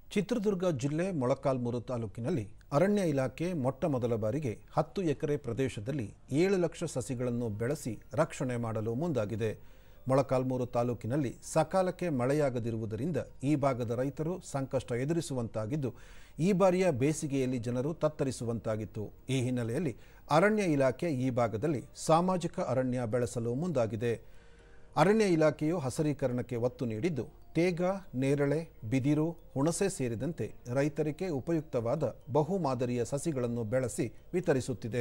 ಚಿತ್ರದುರ್ಗ ಜಿಲ್ಲೆ ಮೊಳಕಾಲ್ಮೂರು ತಾಲೂಕಿನಲ್ಲಿ ಅರಣ್ಯ ಇಲಾಖೆ ಮೊಟ್ಟಮೊದಲ ಬಾರಿಗೆ 10 ಎಕರೆ ಪ್ರದೇಶದಲ್ಲಿ 7 ಲಕ್ಷ ಸಸಿಗಳನ್ನು ಬೆಳೆಸಿ ರಕ್ಷಣೆ ಮಾಡಲು ಮುಂದಾಗಿದೆ. ಮೊಳಕಾಲ್ಮೂರು ತಾಲೂಕಿನಲ್ಲಿ ಸಕಾಲಕ್ಕೆ ಮಳೆಯಾಗದಿರುವುದರಿಂದ ಈ ಭಾಗದ ರೈತರು ಸಂಕಷ್ಟ ಎದುರಿಸುವಂತಾಗಿದ್ದು, ಈ ಬಾರಿಯ ಬೇಸಿಗೆಯಲ್ಲಿ ಜನರು ತತ್ತರಿಸುವಂತಾಗಿತ್ತು. ಈ ಹಿನ್ನೆಲೆಯಲ್ಲಿ ಅರಣ್ಯ ಇಲಾಖೆ ಈ ಭಾಗದಲ್ಲಿ ಸಾಮಾಜಿಕ ಅರಣ್ಯ ಬೆಳೆಸಲು ಮುಂದಾಗಿದೆ. ಅರಣ್ಯ ಇಲಾಖೆಯು ಹಸಿರೀಕರಣಕ್ಕೆ ಒತ್ತು ನೀಡಿದ್ದು, ತೇಗ, ನೇರಳೆ, ಬಿದಿರು, ಹುಣಸೆ ಸೇರಿದಂತೆ ರೈತರಿಗೆ ಉಪಯುಕ್ತವಾದ ಬಹು ಮಾದರಿಯ ಸಸಿಗಳನ್ನು ಬೆಳೆಸಿ ವಿತರಿಸುತ್ತಿದೆ.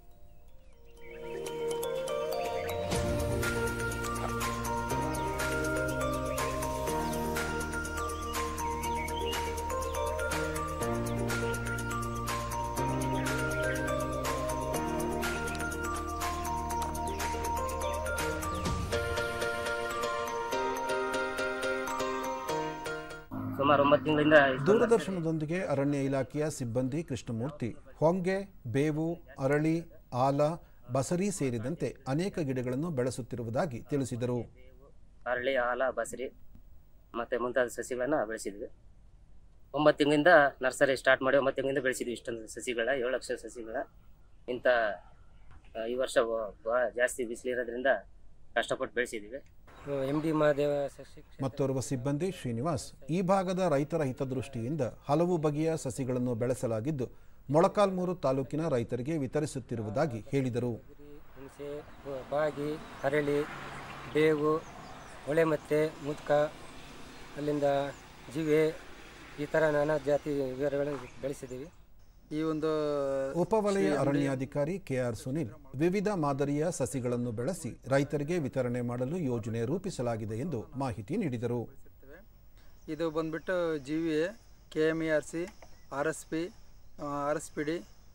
ಸುಮಾರು 9 ತಿಂಗಳಿಂದ ದೂರದರ್ಶನದೊಂದಿಗೆ ಅರಣ್ಯ ಇಲಾಖೆಯ ಸಿಬ್ಬಂದಿ ಕೃಷ್ಣಮೂರ್ತಿ ಹೊಂಗೆ, ಬೇವು, ಅರಳಿ, ಆಲ, ಬಸರಿ ಸೇರಿದಂತೆ ಅನೇಕ ಗಿಡಗಳನ್ನು ಬೆಳೆಸುತ್ತಿರುವುದಾಗಿ ತಿಳಿಸಿದರು. ಅರಳಿ, ಆಲ, ಬಸರಿ ಮತ್ತೆ ಮುಂತಾದ ಸಸಿಗಳನ್ನ ಬೆಳೆಸಿದ್ವಿ. 9 ತಿಂಗಳಿಂದ ನರ್ಸರಿ ಸ್ಟಾರ್ಟ್ ಮಾಡಿ 9 ತಿಂಗಳಿಂದ ಬೆಳೆಸಿದ್ವಿ. ಇಷ್ಟೊಂದು ಸಸಿಗಳ 7 ಲಕ್ಷ ಸಸಿಗಳ ಇಂಥ ಈ ವರ್ಷ ಜಾಸ್ತಿ ಬಿಸಿಲಿರೋದ್ರಿಂದ ಕಷ್ಟಪಟ್ಟು ಬೆಳೆಸಿದ್ದೀವಿ. MD ಮಹಾದೇವ. ಮತ್ತೋರ್ವ ಸಿಬ್ಬಂದಿ ಶ್ರೀನಿವಾಸ್, ಈ ಭಾಗದ ರೈತರ ಹಿತದೃಷ್ಟಿಯಿಂದ ಹಲವು ಬಗೆಯ ಸಸಿಗಳನ್ನು ಬೆಳೆಸಲಾಗಿದ್ದು, ಮೊಳಕಾಲ್ಮೂರು ತಾಲೂಕಿನ ರೈತರಿಗೆ ವಿತರಿಸುತ್ತಿರುವುದಾಗಿ ಹೇಳಿದರು. ಹುಣಸೆ, ಬಾಗಿ, ಅರಳಿ, ಬೇವು, ಒಳೆಮತ್ತೆ, ಮುದ್ಕ, ಅಲ್ಲಿಂದ ಜಿವೆ, ಈ ಥರ ನಾನಾ ಜಾತಿ ವಿವರಗಳನ್ನು ಬೆಳೆಸಿದ್ದೀವಿ. ಈ ಒಂದು ಉಪವಲಯ ಅರಣ್ಯಾಧಿಕಾರಿ KR ಸುನಿಲ್ ವಿವಿಧ ಮಾದರಿಯ ಸಸಿಗಳನ್ನು ಬೆಳೆಸಿ ರೈತರಿಗೆ ವಿತರಣೆ ಮಾಡಲು ಯೋಜನೆ ರೂಪಿಸಲಾಗಿದೆ ಎಂದು ಮಾಹಿತಿ ನೀಡಿದರು. ಇದು ಬಂದ್ಬಿಟ್ಟು GVA, KMERC, RSP, RSPD,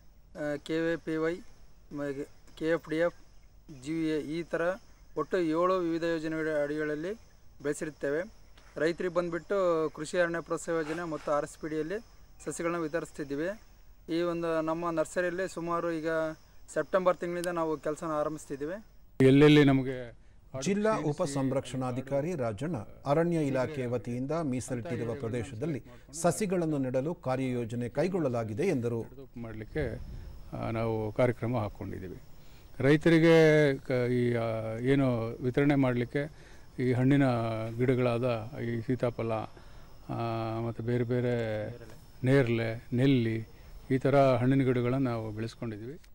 KVPY, KFDF, GVA ಈ ಥರ ಒಟ್ಟು 7 ವಿವಿಧ ಯೋಜನೆಗಳ ಅಡಿಗಳಲ್ಲಿ ಬೆಳೆಸಿರುತ್ತೇವೆ. ರೈತರಿಗೆ ಬಂದ್ಬಿಟ್ಟು ಕೃಷಿ ಅರಣ್ಯ ಪ್ರೋತ್ಸಾಹ ಯೋಜನೆ ಮತ್ತು RSPDಯಲ್ಲಿ ಸಸಿಗಳನ್ನ ವಿತರಿಸ್ತಿದ್ದೀವಿ. ಈ ಒಂದು ನಮ್ಮ ನರ್ಸರಿಯಲ್ಲಿ ಸುಮಾರು ಈಗ ಸೆಪ್ಟೆಂಬರ್ ತಿಂಗಳಿಂದ ನಾವು ಕೆಲಸ ಆರಂಭಿಸ್ತಿದ್ದೀವಿ. ಎಲ್ಲೆಲ್ಲಿ ನಮಗೆ ಜಿಲ್ಲಾ ಉಪ ಸಂರಕ್ಷಣಾಧಿಕಾರಿ ರಾಜಣ್ಣ, ಅರಣ್ಯ ಇಲಾಖೆ ವತಿಯಿಂದ ಮೀಸಲಿಟ್ಟಿರುವ ಪ್ರದೇಶದಲ್ಲಿ ಸಸಿಗಳನ್ನು ನೆಡಲು ಕಾರ್ಯಯೋಜನೆ ಕೈಗೊಳ್ಳಲಾಗಿದೆ ಎಂದರು. ಮಾಡಲಿಕ್ಕೆ ನಾವು ಕಾರ್ಯಕ್ರಮ ಹಾಕ್ಕೊಂಡಿದ್ದೀವಿ. ರೈತರಿಗೆ ಈ ಏನು ವಿತರಣೆ ಮಾಡಲಿಕ್ಕೆ ಈ ಹಣ್ಣಿನ ಗಿಡಗಳಾದ ಈ ಸೀತಾಫಲ ಮತ್ತು ಬೇರೆ ಬೇರೆ ನೇರಳೆ, ನೆಲ್ಲಿ ಈ ಥರ ಹಣ್ಣಿನ ಗಿಡಗಳನ್ನು ನಾವು ಬೆಳೆಸ್ಕೊಂಡಿದ್ದೀವಿ.